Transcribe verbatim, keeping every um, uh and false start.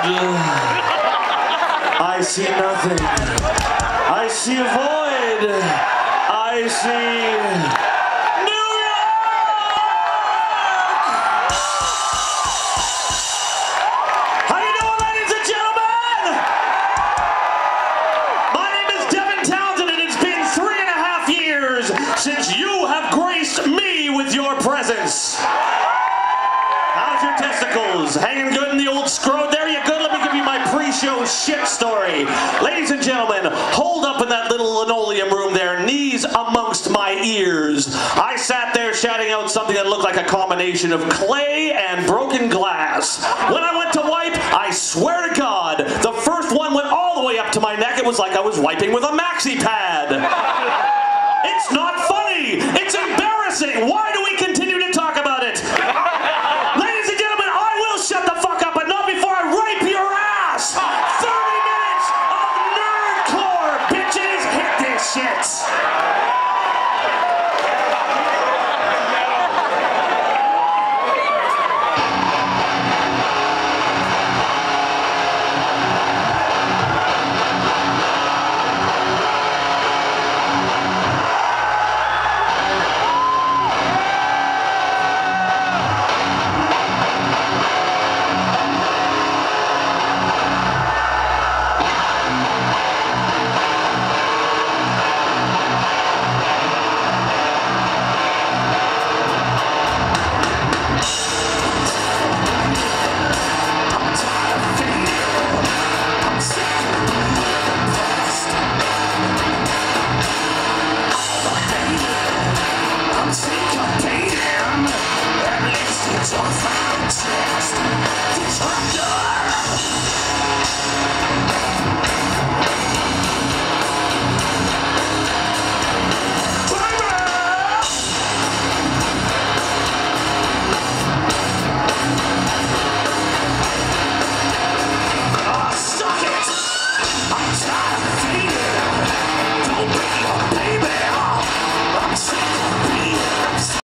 I see nothing. I see a void. I see... How you doing, ladies and gentlemen? My name is Devin Townsend, and it's been three and a half years since you have graced me with your presence. How's your testicles? Hanging good in the old scrote? There you go. Let me give you my pre-show shit story. Ladies and gentlemen, hold up in that little linoleum room there, knees amongst my ears. I sat there shouting out something that looked like a combination of clay and broken glass. When I went to wipe, I swear to God, the first one went all the way up to my neck. It was like I was wiping with a maxi pad. It's not funny. It's embarrassing. Why do